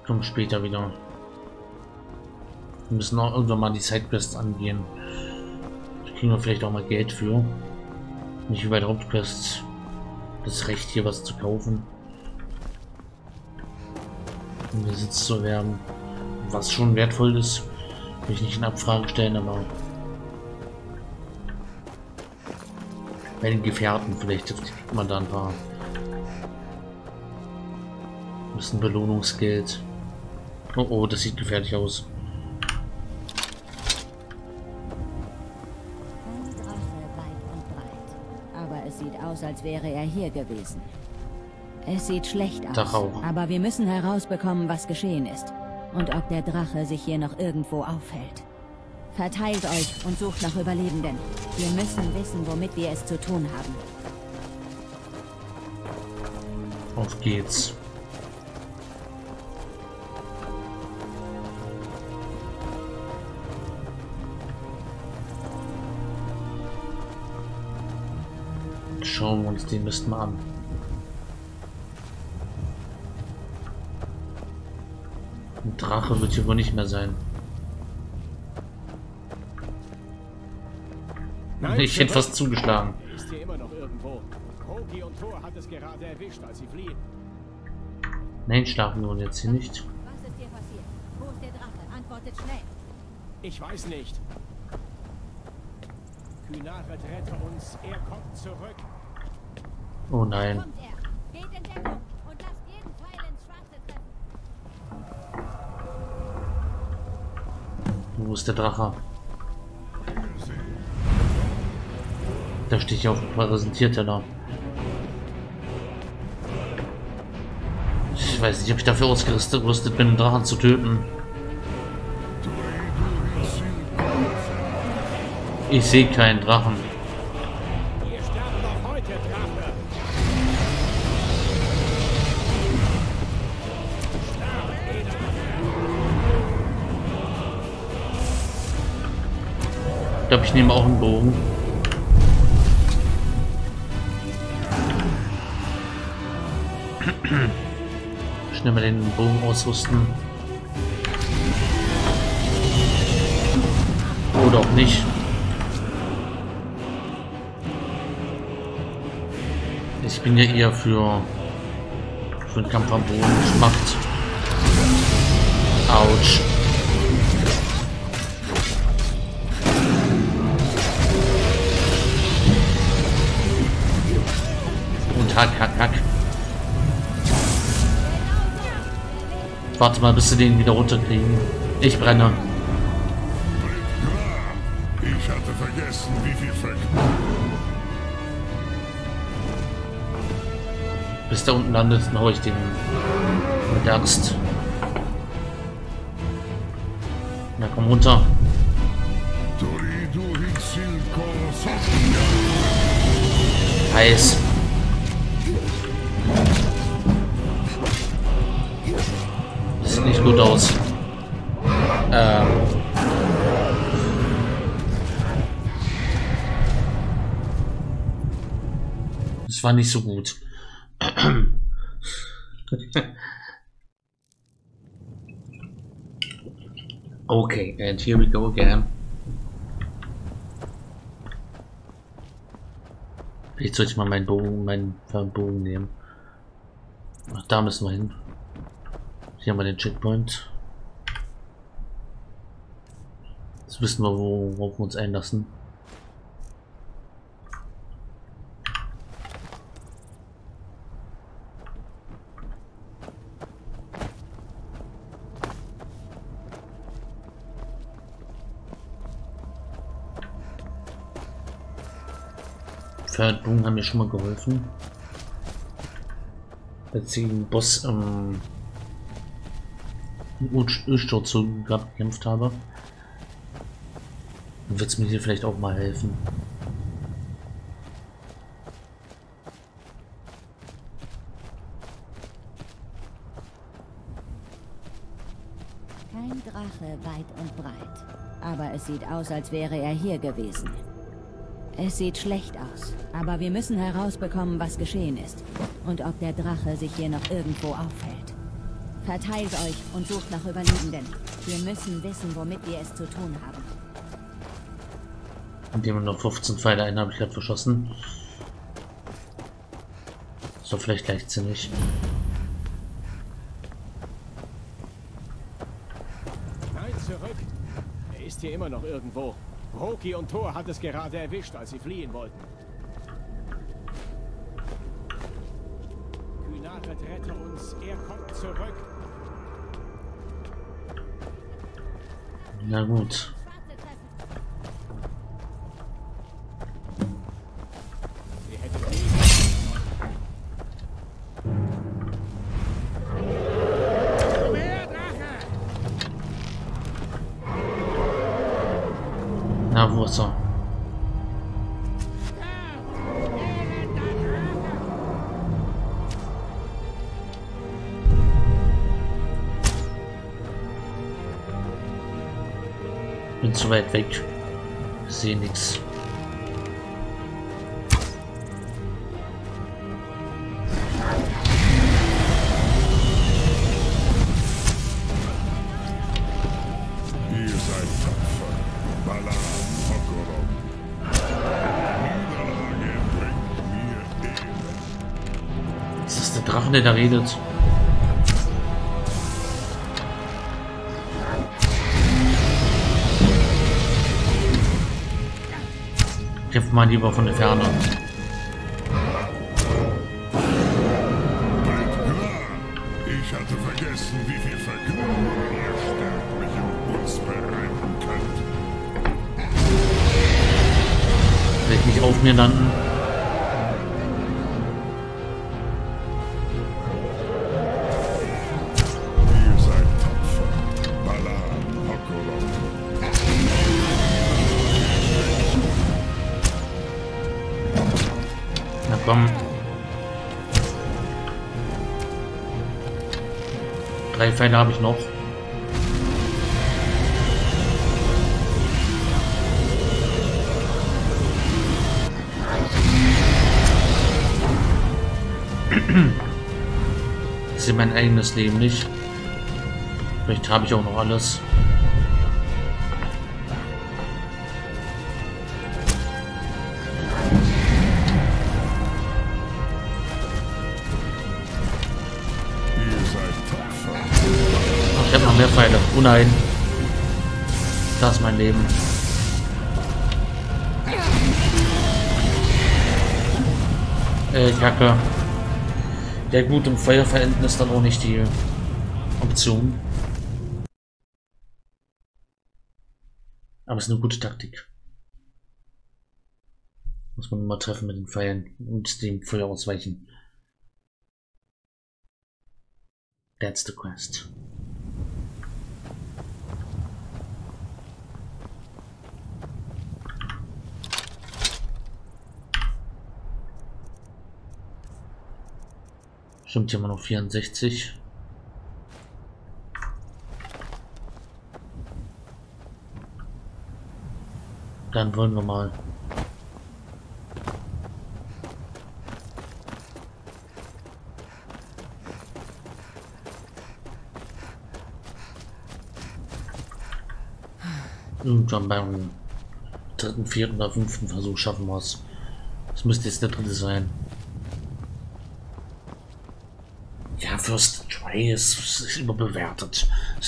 Kommt später wieder. Wir müssen auch irgendwann mal die Sidequests angehen. Da kriegen wir vielleicht auch mal Geld für. Nicht wie bei der Hauptquest. Das Recht hier was zu kaufen. Um Besitz zu erwerben. Was schon wertvoll ist. Will ich nicht in Abfrage stellen, aber bei den Gefährten vielleicht kriegt man da ein paar. Ein bisschen Belohnungsgeld. Oh oh, das sieht gefährlich aus. Ein Drache weit und breit. Aber es sieht aus, als wäre er hier gewesen. Es sieht schlecht aus. Doch auch. Aber wir müssen herausbekommen, was geschehen ist. Und ob der Drache sich hier noch irgendwo aufhält. Verteilt euch und sucht nach Überlebenden. Wir müssen wissen, womit wir es zu tun haben. Auf geht's. Schauen wir uns den Mist mal an. Ein Drache wird hier wohl nicht mehr sein. Nein, Ich hätte fast zugeschlagen. Ist hier immer noch irgendwo. Kroki und Thor hat es gerade erwischt, als sie fliehen. Nein, schlafen wir jetzt hier nicht. Was ist dir passiert? Wo ist der Drache? Antwortet schnell. Ich weiß nicht. Kynaret, rette uns. Er kommt zurück. Oh nein. Kommt er. Geht in Deckung und lasst jeden Pfeil ins Schwarze treffen. Wo ist der Drache? Da steht ja auf dem Präsentierteller. Ich weiß nicht, ob ich dafür ausgerüstet bin, einen Drachen zu töten. Ich sehe keinen Drachen. Wir sterben noch heute, Drache. Ich glaube, ich nehme auch einen Bogen. Schnell mal den Bogen ausrüsten. Oder auch nicht. Ich bin ja eher für den Kampf am Boden gemacht. Autsch. Und hack, hack, hack. Warte mal, bis sie den wieder runterkriegen. Ich brenne. Ich hatte vergessen, wie viel Bis der unten landet, dann hau ich den mit der Axt. Na komm runter. Heiß. Das sieht nicht gut aus. Das war nicht so gut. Okay, and here we go again. Jetzt sollte ich mal meinen Bogen nehmen. Ach, da müssen wir hin. Hier haben wir den Checkpoint. Jetzt wissen wir, worauf wir uns einlassen. Pferdbogen haben mir schon mal geholfen. Als ich den Boss im Ölsturz gekämpft habe. Dann wird es mir hier vielleicht auch mal helfen. Kein Drache weit und breit. Aber es sieht aus, als wäre er hier gewesen. Es sieht schlecht aus, aber wir müssen herausbekommen, was geschehen ist. Und ob der Drache sich hier noch irgendwo aufhält. Verteilt euch und sucht nach Überlebenden. Wir müssen wissen, womit wir es zu tun haben. Indem wir noch 15 Pfeile ein, habe ich gerade verschossen. So, vielleicht leichtsinnig. Nein, zurück. Er ist hier immer noch irgendwo. Roki und Thor hat es gerade erwischt, als sie fliehen wollten. Kynaret, rette uns. Er kommt zurück. Na gut. Wir hätten fliehen. Na, wo ist er? Bin zu weit weg. Sehe nichts. Ihr seid tapfer. Balan, Hokorom. Niederlage bringt mir Elend. Das ist der Drache, der da redet. Kämpft mal lieber von der Ferne. Ich hatte vergessen, wie viel Vergnügen ihr Sterbliche uns bereiten könnt. Will ich nicht auf mir landen? Ihr seid tapfer. Balan, Hokorom. Na komm. 3 Pfeile habe ich noch. Ich sehe mein eigenes Leben nicht. Vielleicht habe ich auch noch alles. Ihr seid tapfer. Ach, ich habe noch mehr Pfeile. Oh nein. Das ist mein Leben. Kacke. Ja gut, im Feuer verenden ist dann auch nicht die Option. Aber es ist eine gute Taktik. Muss man immer treffen mit den Pfeilen und dem Feuer ausweichen. That's the quest. Stimmt, hier immer noch 64. Dann wollen wir mal. Irgendwann beim 3., 4. oder 5. Versuch schaffen wir es. Das müsste jetzt der 3. sein. Ja, First Try ist überbewertet.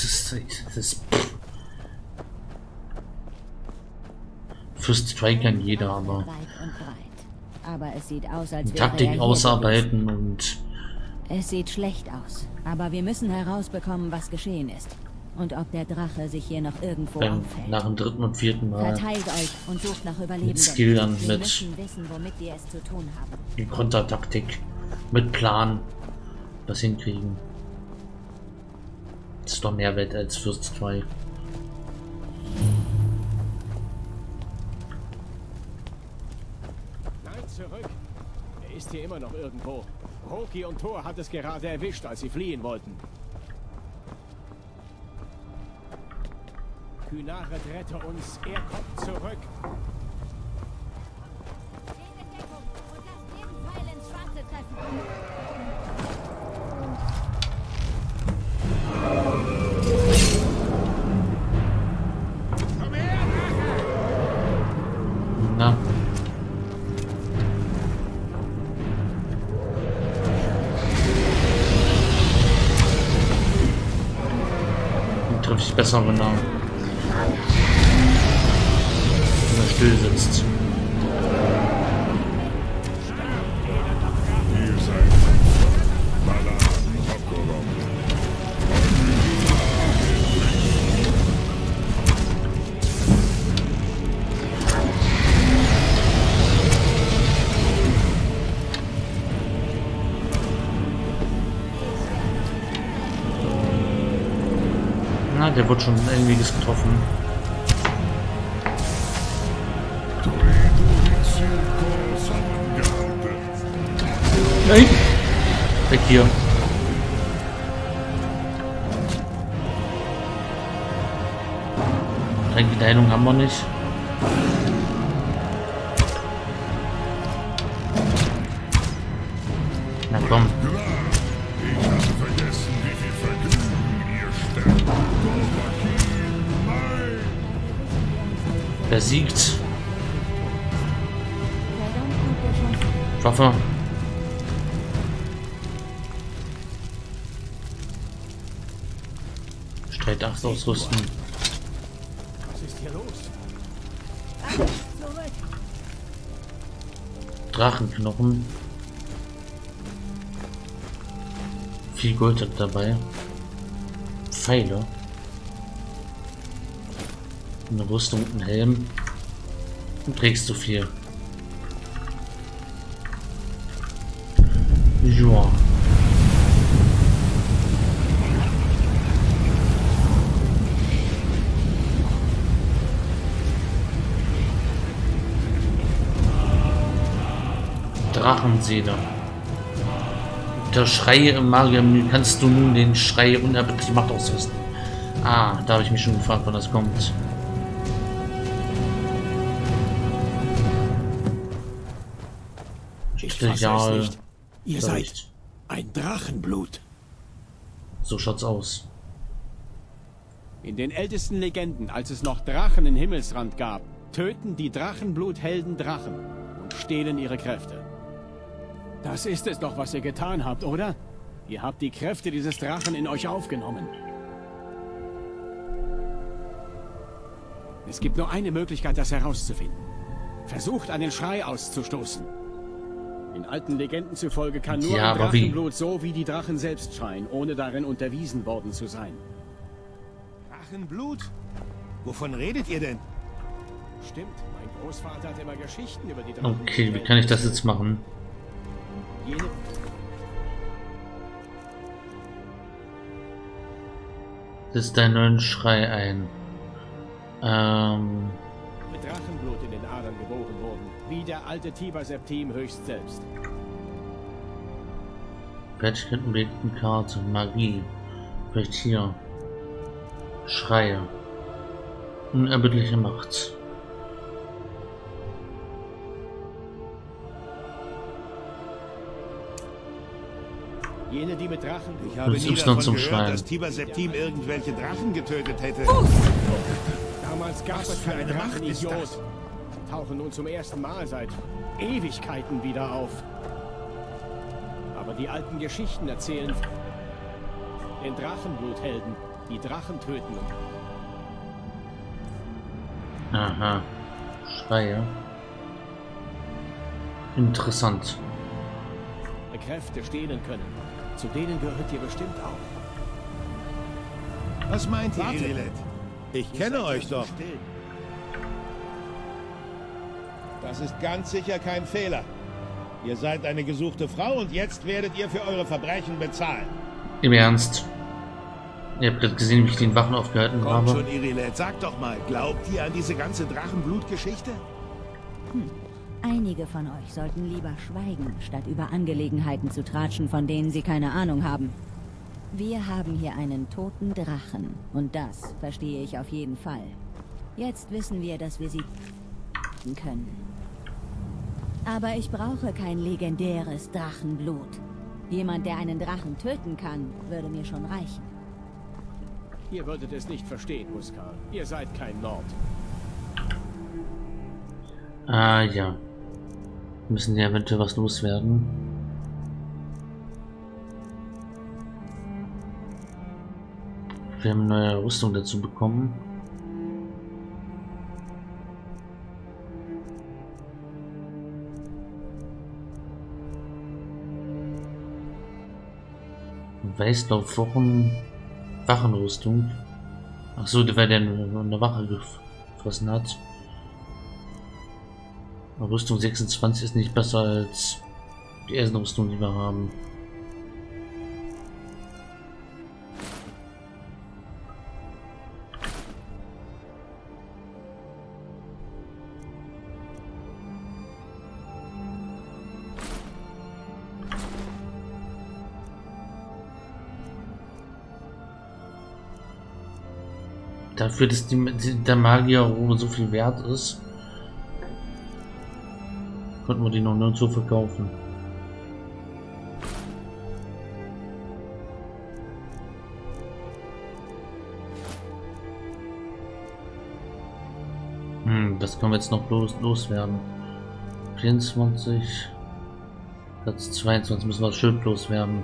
First Try kann jeder, aber es sieht aus, als wäre Taktik er hier ausarbeiten und gewesen. Es sieht schlecht aus, aber wir müssen herausbekommen, was geschehen ist. Und ob der Drache sich hier noch irgendwo aufhält. nach dem 3. und 4. Mal Verteilt euch und sucht nach Überlebenden. mit Skill dann wir mit müssen wissen, womit wir es zu tun haben. die Kontertaktik, mit Plan das hinkriegen. Das ist doch mehr wert als First Try. Nein, zurück. Er ist hier immer noch irgendwo. Roki und Thor hat es gerade erwischt, als sie fliehen wollten. Kynaret, rette uns. Er kommt zurück. treffe ich besser, wenn er still sitzt. Ihr seid tapfer. Balan, Hakorom. Na, der wird schon irgendwie getroffen. Nein! Weg hier. Die Heilung haben wir nicht. Na komm. Ich hatte vergessen, wie viel Vergnügen ihr sterbt. Besiegt. Waffe. Streit 8 ausrüsten. Was ist hier los? Drachenknochen. Viel Gold hat dabei. Pfeile. Eine Rüstung und einen Helm. Und trägst du viel. Joa. Drachenseele. Der Schrei im Magier-Menü kannst du nun den Schrei unerbittliche Macht ausrüsten. Ah, da habe ich mich schon gefragt, wann das kommt. Ich fasse es nicht. Ihr seid Bericht. ein Drachenblut. So schaut's aus. In den ältesten Legenden, als es noch Drachen in Himmelsrand gab, töten die Drachenbluthelden Drachen und stehlen ihre Kräfte. Das ist es doch, was ihr getan habt, oder? Ihr habt die Kräfte dieses Drachen in euch aufgenommen. Es gibt nur eine Möglichkeit, das herauszufinden. Versucht, einen Schrei auszustoßen. In alten Legenden zufolge kann nur Ja, ein aber wie? Drachenblut so wie die Drachen selbst schreien, ohne darin unterwiesen worden zu sein. Drachenblut? Wovon redet ihr denn? Stimmt, mein Großvater hat immer Geschichten über die Drachen. Okay, wie kann ich das jetzt machen? Jene Das ist dein neuen Schrei ein. mit Drachenblut in den Adern geboren wurden, wie der alte Tiber-Septim höchst selbst. Fertigkeiten, Objekten, Karte, Magie. Vielleicht hier. Schreie. Unerbittliche Macht. Jene, die mit Drachenblut... Ich habe Das nie ist davon noch zum gehört, Schreien. dass Tiber Septim irgendwelche Drachen getötet hätte. Damals gab es für einen eine Macht ist Drachenidiot. das? Tauchen nun zum ersten Mal seit Ewigkeiten wieder auf. Aber die alten Geschichten erzählen den Drachenbluthelden, die Drachen töten. Aha. Schreie. Interessant. Kräfte stehlen können. Zu denen gehört ihr bestimmt auch. Was meint ihr, Warte. Irilet? Ich kenne euch doch. Still. Das ist ganz sicher kein Fehler. Ihr seid eine gesuchte Frau und jetzt werdet ihr für eure Verbrechen bezahlen. Im Ernst. Ihr habt gerade gesehen, wie ich den Wachen aufgehalten Kommt habe. schon, Irilet, sag doch mal, glaubt ihr an diese ganze Drachenblutgeschichte? Einige von euch sollten lieber schweigen, statt über Angelegenheiten zu tratschen, von denen sie keine Ahnung haben. Wir haben hier einen toten Drachen. Und das verstehe ich auf jeden Fall. Jetzt wissen wir, dass wir sie können. Aber ich brauche kein legendäres Drachenblut. Jemand, der einen Drachen töten kann, würde mir schon reichen. Ihr würdet es nicht verstehen, Muskal. Ihr seid kein Nord. Ah ja. Müssen ja eventuell was loswerden. Wir haben eine neue Rüstung dazu bekommen. Weißlauf Wachenrüstung. Ach so, weil der eine Wache gefressen hat. Rüstung 26 ist nicht besser als die erste Rüstung, die wir haben. Dafür, dass der Magierrobe so viel wert ist, konnten wir die noch nirgendwo verkaufen. Das können wir jetzt noch loswerden. 24, Platz 22 müssen wir schön loswerden.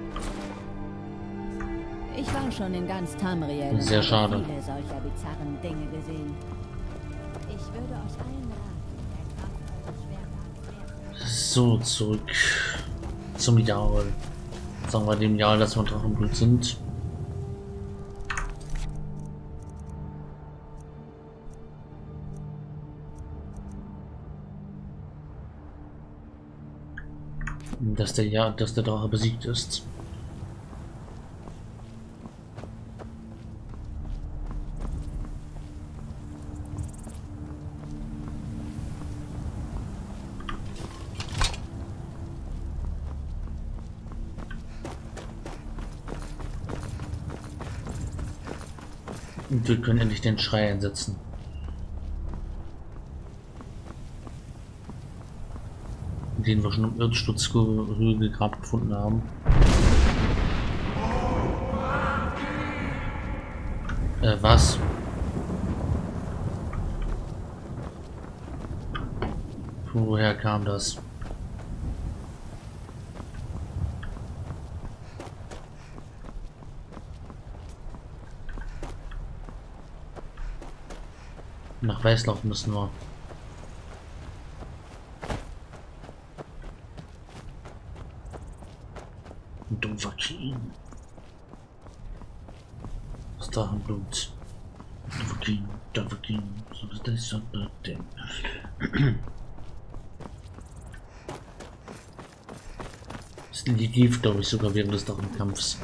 Ich war schon in ganz Tamriel. Sehr schade. Viele solcher bizarren Dinge gesehen. Ich würde euch allen raten, der Kraft eures Schwerters. So, zurück zum Jahr. Sagen wir dem Jahr, dass wir Drachenblut sind. Dass der Drache besiegt ist. Und wir können endlich den Schrei einsetzen. Den wir schon im Erzstutzhöhe gegraben gefunden haben. Was? Woher kam das? Nach Weißlauf müssen wir. Dovahkiin. Das Drachenblut. Dovahkiin. So ist das so ein Ding. Das lief, glaube ich, sogar während des Drachenkampfs.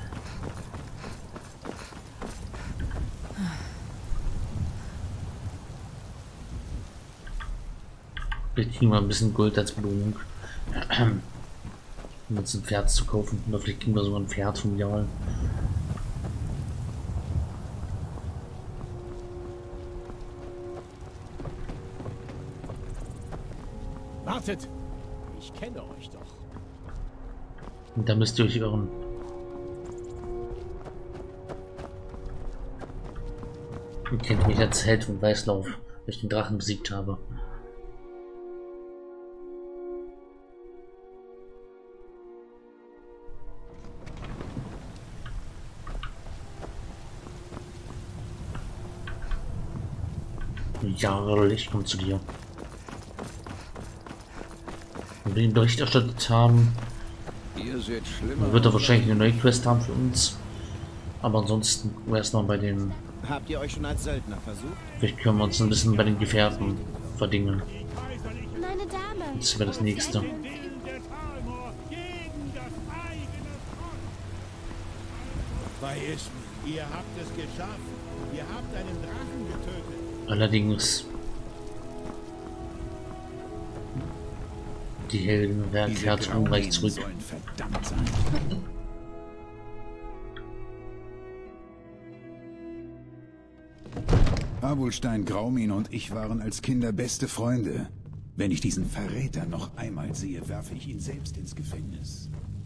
Vielleicht kriegen wir ein bisschen Gold als Belohnung. Um jetzt ein Pferd zu kaufen. Oder vielleicht kriegen wir sogar ein Pferd vom Jarl. Wartet! Ich kenne euch doch. Und da müsst ihr euch irren. Ihr kennt mich als Held von Weißlauf, weil ich den Drachen besiegt habe. Ja, ich komme zu dir. Wenn wir den Bericht erstattet haben, wird er wahrscheinlich eine neue Quest haben für uns. Aber ansonsten erstmal bei den. Habt ihr euch schon als Söldner versucht? Vielleicht können wir uns ein bisschen bei den Gefährten verdingen. Meine Dame. Das wäre das nächste. Bei Ismi, ihr habt es geschafft. Ihr habt einen Drachen getötet. Allerdings die Helden werden kehrt ungleich zurück. Verdammt sein. Abulstein, Graumin und ich waren als Kinder beste Freunde. Wenn ich diesen Verräter noch einmal sehe, werfe ich ihn selbst ins Gefängnis.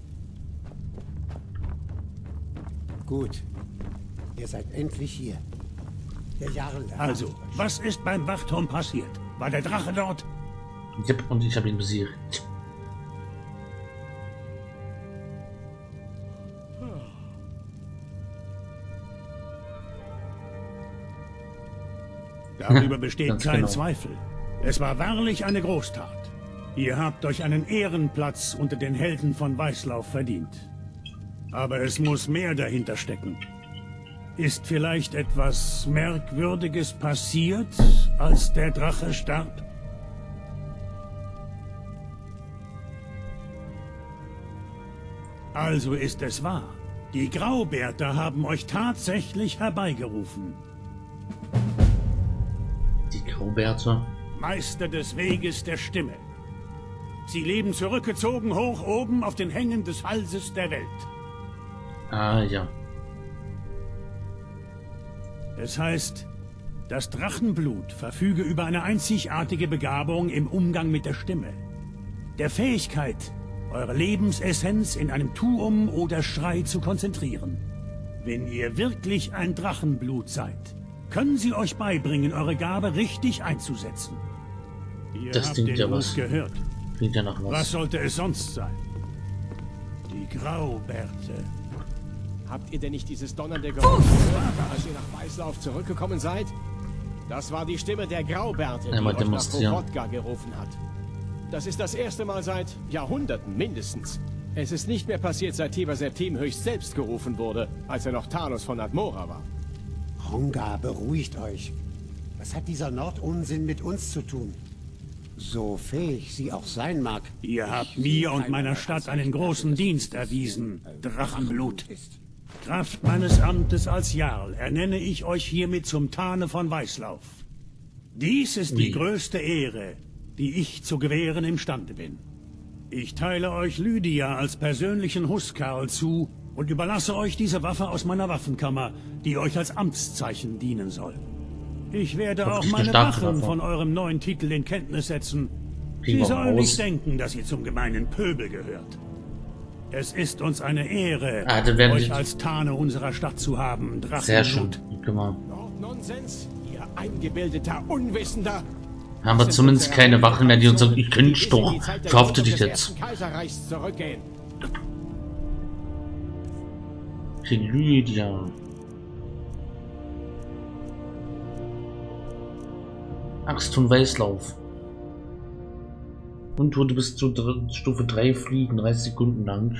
Gut. Ihr seid endlich hier. Der Jarl. Also, was ist beim Wachturm passiert? War der Drache dort? Yep, und ich habe ihn besiegt. Darüber besteht kein genau. Zweifel. Es war wahrlich eine Großtat. Ihr habt euch einen Ehrenplatz unter den Helden von Weißlauf verdient. Aber es muss mehr dahinter stecken. Ist vielleicht etwas Merkwürdiges passiert, als der Drache starb? Also ist es wahr. Die Graubärter haben euch tatsächlich herbeigerufen. Die Graubärte. Meister des Weges der Stimme. Sie leben zurückgezogen hoch oben auf den Hängen des Halses der Welt. Ah, ja. Es heißt, das Drachenblut verfüge über eine einzigartige Begabung im Umgang mit der Stimme. Der Fähigkeit, eure Lebensessenz in einem Tuum oder Schrei zu konzentrieren. Wenn ihr wirklich ein Drachenblut seid, können sie euch beibringen, eure Gabe richtig einzusetzen. Ihr Das habt klingt den ja Ruf was. gehört. Klingt ja nach Was was. sollte es sonst sein? Die Graubärte. Habt ihr denn nicht dieses donnernde Geräusch gehört, als ihr nach Weißlauf zurückgekommen seid? Das war die Stimme der Graubärte, die Einmal euch nach demonstrieren. Korotka gerufen hat. Das ist das erste Mal seit Jahrhunderten mindestens. Es ist nicht mehr passiert, seit Tiber Septim höchst selbst gerufen wurde, als er noch Talos von Admora war. Honga, beruhigt euch. Was hat dieser Nordunsinn mit uns zu tun? So fähig sie auch sein mag. Ihr habt mir und meiner Stadt einen großen Dienst erwiesen, Drachenblut. Kraft meines Amtes als Jarl ernenne ich euch hiermit zum Tane von Weißlauf. Dies ist die größte Ehre, die ich zu gewähren imstande bin. Ich teile euch Lydia als persönlichen Huskarl zu und überlasse euch diese Waffe aus meiner Waffenkammer, die euch als Amtszeichen dienen soll. Ich werde auch meine Wachen von eurem neuen Titel in Kenntnis setzen. Sie sollen nicht denken, dass ihr zum gemeinen Pöbel gehört. Es ist uns eine Ehre, euch als Tane unserer Stadt zu haben, Drachenblut. Sehr schön. Nonsens, ihr eingebildeter Unwissender. Haben wir zumindest keine Wachen mehr, die uns sagen, ich könnte doch. Verhafte dich jetzt. Kaiserreichs zurückgehen. Lydia. Axt von Weißlauf. Und wurde bis zu Stufe 3 fliegen, 30 Sekunden lang.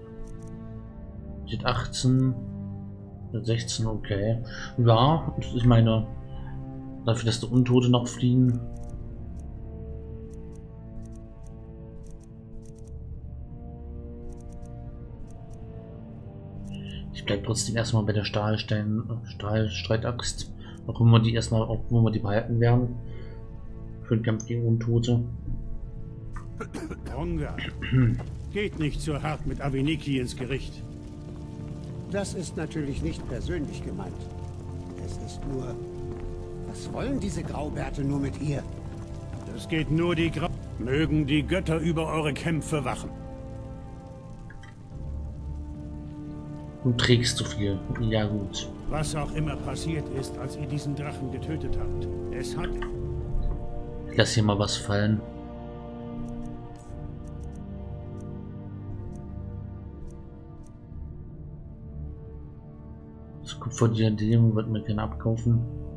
Steht 18, 16, okay. Ja, ich meine, dafür, dass die Untote noch fliegen. Ich bleib trotzdem erstmal bei der Stahlstreitaxt. Auch wenn wir die erstmal, auch wenn wir die behalten werden. Für den Kampf gegen Untote. Honga, geht nicht so hart mit Aviniki ins Gericht. Das ist natürlich nicht persönlich gemeint. Es ist nur... Was wollen diese Graubärte nur mit ihr? Das geht nur die Mögen die Götter über eure Kämpfe wachen. Du trägst zu viel. Ja gut. Was auch immer passiert ist, als ihr diesen Drachen getötet habt. Es hat... Ich lass hier mal was fallen. Das Kupferdiadem wird mir gerne abkaufen.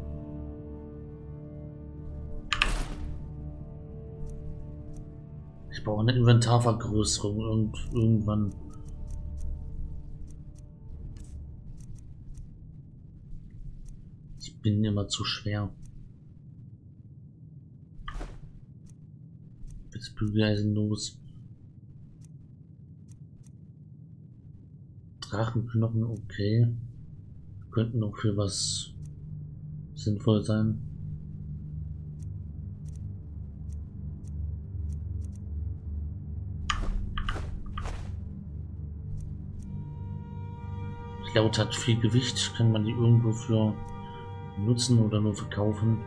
Ich brauche eine Inventarvergrößerung irgendwann. Ich bin immer zu schwer. Jetzt Bügeleisen los. Drachenknochen, okay. Könnten auch für was sinnvoll sein. Laut hat viel Gewicht, kann man die irgendwo für nutzen oder nur verkaufen.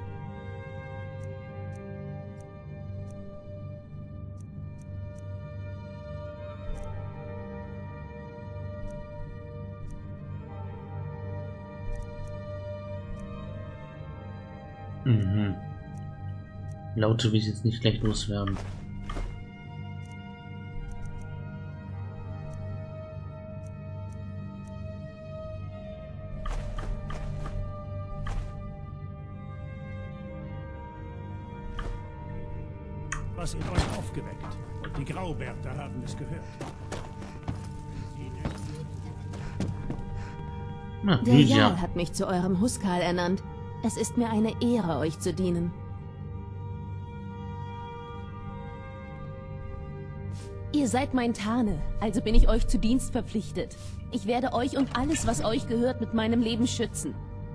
Laute will ich jetzt nicht gleich loswerden. Etwas in euch aufgeweckt. Und die Graubärter haben es gehört. Na, Der Lydia. Jarl hat mich zu eurem Huskal ernannt. Es ist mir eine Ehre, euch zu dienen. Ihr seid mein Tane, also bin ich euch zu Dienst verpflichtet. Ich werde euch und alles, was euch gehört, mit meinem Leben schützen.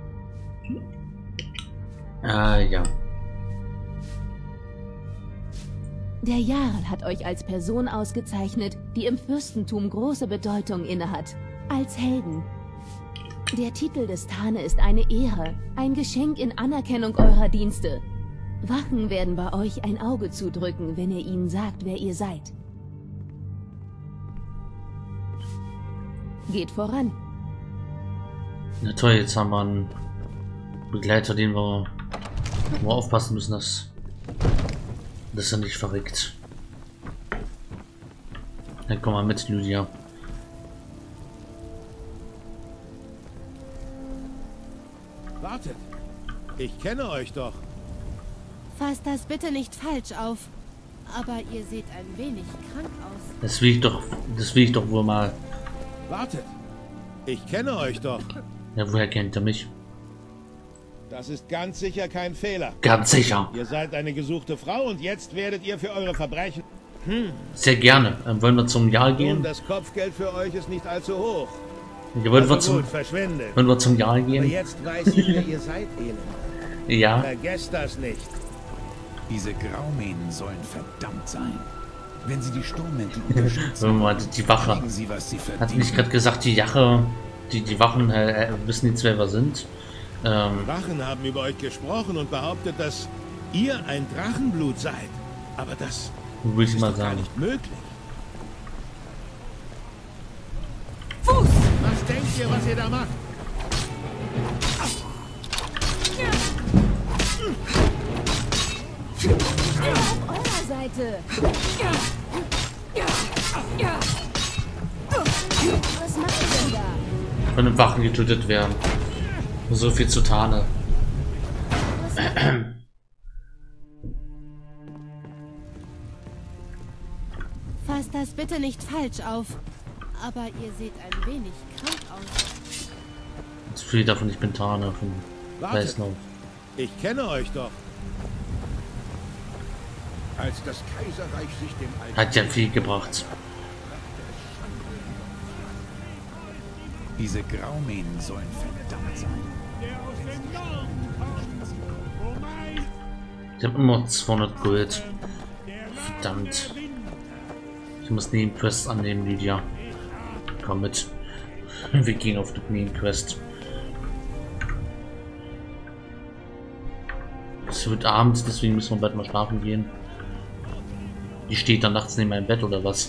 Ja. Der Jarl hat euch als Person ausgezeichnet, die im Fürstentum große Bedeutung innehat. Als Helden. Der Titel des Tane ist eine Ehre, ein Geschenk in Anerkennung eurer Dienste. Wachen werden bei euch ein Auge zudrücken, wenn ihr ihnen sagt, wer ihr seid. Geht voran. Na toll, jetzt haben wir einen Begleiter, den wir aufpassen müssen, dass er nicht verrückt. Dann komm mal mit, Lydia. Wartet! Ich kenne euch doch. Fasst das bitte nicht falsch auf. Aber ihr seht ein wenig krank aus. Das will ich doch wohl mal. Wartet! Ich kenne euch doch. Ja, woher kennt er mich? Das ist ganz sicher kein Fehler. Ganz sicher. Ihr seid eine gesuchte Frau und jetzt werdet ihr für eure Verbrechen... Sehr gerne. Wollen wir zum Jarl Nun, gehen? das Kopfgeld für euch ist nicht allzu hoch. Ja, wollen wir Also gut, verschwindet. zum Jarl Aber gehen? jetzt weiß ich, wer ihr seid, Elend. Ja. Vergesst das nicht. Diese Graumähnen sollen verdammt sein. Wenn sie die Sturmmäntel unterstützen, Wenn wir mal die Wache. kriegen sie, was sie Hat verdienen. nicht gerade gesagt, die Wachen wissen jetzt, wer wir sind? Wachen haben über euch gesprochen und behauptet, dass ihr ein Drachenblut seid. Aber das Würde ich ist mal doch gar sagen. nicht möglich. Fuß! Was denkt ihr, was ihr da macht? Auf eurer Seite. Was macht ihr denn da? Von den Wachen getötet werden. So viel zu Tane. Fasst das bitte nicht falsch auf. Aber ihr seht ein wenig krank aus. Jetzt viel davon, ich bin Tane von Wartet. Weißlauf. Ich kenne euch doch. Als das Kaiserreich sich dem Alten Hat ja viel gebracht. Diese Graumähnen sollen verdammt sein. Ich habe immer noch 200 Gold. Verdammt. Ich muss Nebenquests annehmen, Lydia. Komm mit. Wir gehen auf die Nebenquest. Es wird abends, deswegen müssen wir bald mal schlafen gehen. Die steht dann nachts neben meinem Bett oder was?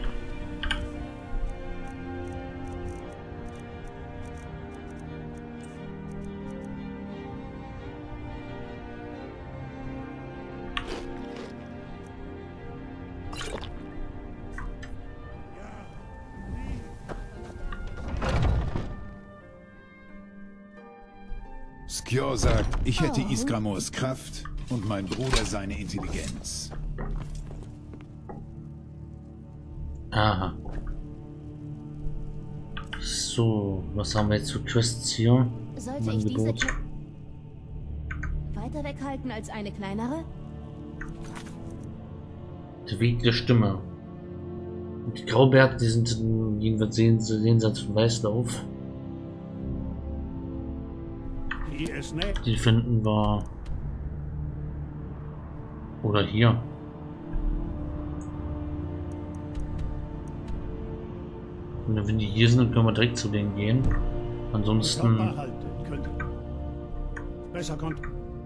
Skjor sagt, ich hätte Isgramors Kraft und mein Bruder seine Intelligenz. Aha. So, was haben wir jetzt für Quests hier? Sollte ich diese weiter weghalten als eine kleinere? Der Weg der Stimme. Und die Graubärte, die sind jedenfalls jenseits von Weißlauf. Die finden wir. Oder hier. Und wenn die hier sind, dann können wir direkt zu denen gehen. Ansonsten. Besser konnte.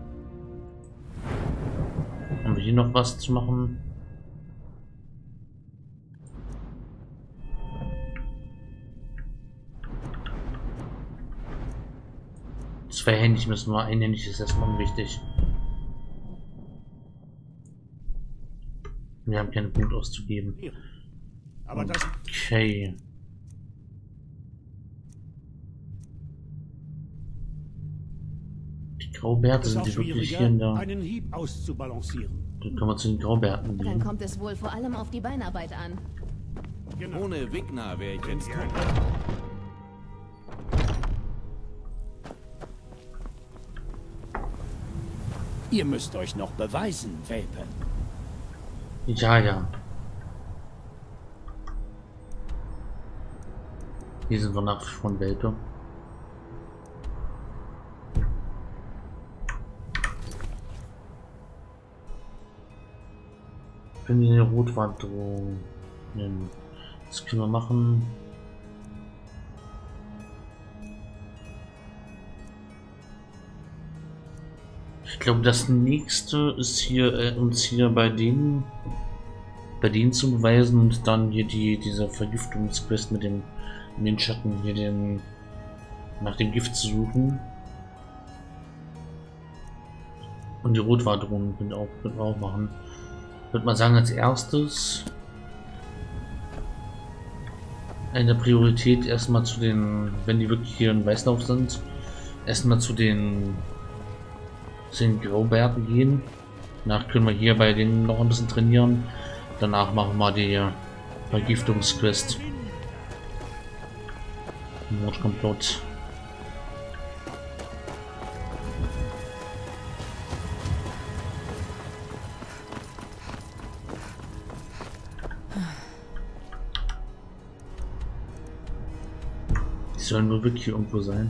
Haben wir hier noch was zu machen? Zweihändig müssen wir, einhändig ist erstmal unwichtig. Wir haben keinen Punkt auszugeben. Aber das Okay. Die Graubärte sind die wirklich hier in der... einen Hieb auszubalancieren. Dann kommen wir zu den Graubärten Dann gehen. kommt es wohl vor allem auf die Beinarbeit an. Genau. Ohne Wigner wäre ich jetzt tot. Ihr müsst euch noch beweisen, Welpe. Ja, ja. Hier sind wir nach wie vor von Welpe. Können wir eine Rotwanddrohung nehmen? Das können wir machen. Ich glaube, das nächste ist hier uns hier bei denen zu beweisen und dann hier diese Vergiftungsquest mit dem in den Schatten hier nach dem Gift zu suchen. Und die Rotwanddrohung können wir auch machen. Würde man sagen, als erstes eine Priorität erstmal zu den, wenn die wirklich hier in Weißlauf sind, erstmal zu den Graubärten gehen. Danach können wir hier bei denen noch ein bisschen trainieren. Danach machen wir die Vergiftungsquest. Mordkomplott. Die sollen nur wirklich irgendwo sein.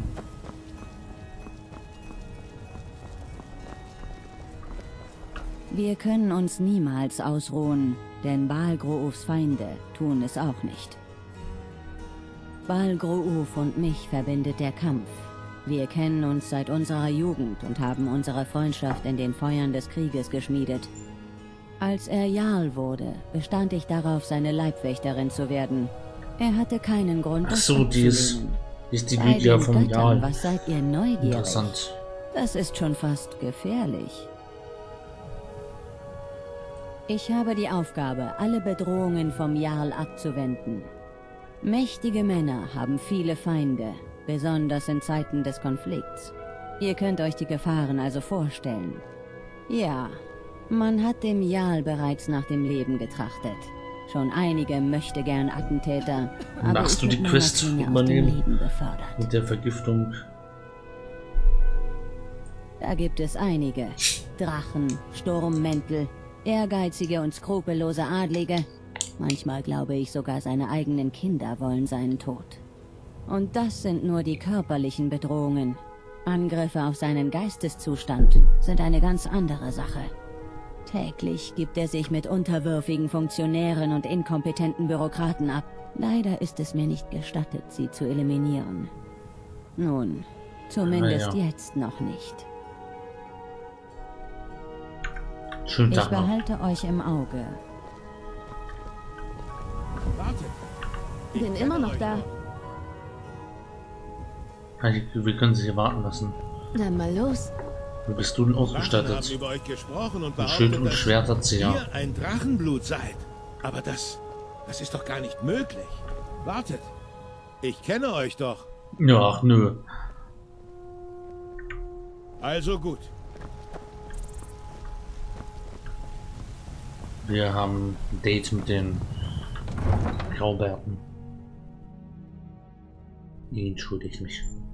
Wir können uns niemals ausruhen, denn Baal Groufs Feinde tun es auch nicht. Baal Grouf und mich verbindet der Kampf. Wir kennen uns seit unserer Jugend und haben unsere Freundschaft in den Feuern des Krieges geschmiedet. Als er Jarl wurde, bestand ich darauf, seine Leibwächterin zu werden. Er hatte keinen Grund, Ach so, die ist die Lydia vom Jarl. Was seid ihr neugierig? Interessant. Das ist schon fast gefährlich. Ich habe die Aufgabe, alle Bedrohungen vom Jarl abzuwenden. Mächtige Männer haben viele Feinde, besonders in Zeiten des Konflikts. Ihr könnt euch die Gefahren also vorstellen. Ja, man hat dem Jarl bereits nach dem Leben getrachtet. Schon einige möchtegern Attentäter, aber machst du die Quest übernehmen mit der Vergiftung? Da gibt es einige. Drachen, Sturmmäntel, ehrgeizige und skrupellose Adlige. Manchmal glaube ich sogar, seine eigenen Kinder wollen seinen Tod. Und das sind nur die körperlichen Bedrohungen. Angriffe auf seinen Geisteszustand sind eine ganz andere Sache. Täglich gibt er sich mit unterwürfigen Funktionären und inkompetenten Bürokraten ab. Leider ist es mir nicht gestattet, sie zu eliminieren. Nun, zumindest jetzt noch nicht. Schönen Tag Ich behalte euch im Auge. Wartet! Bin immer noch da. Wir können sie hier warten lassen. Dann mal los. Wie bist du denn Drachen ausgestattet? haben über euch gesprochen und Ein Schild behauptet, und dass Schwerterzieher. ihr ein Drachenblut seid. Aber das ist doch gar nicht möglich. Wartet! Ich kenne euch doch. Ja, ach nö. Also gut. Wir haben ein Date mit den Graubärten. Entschuldigt mich.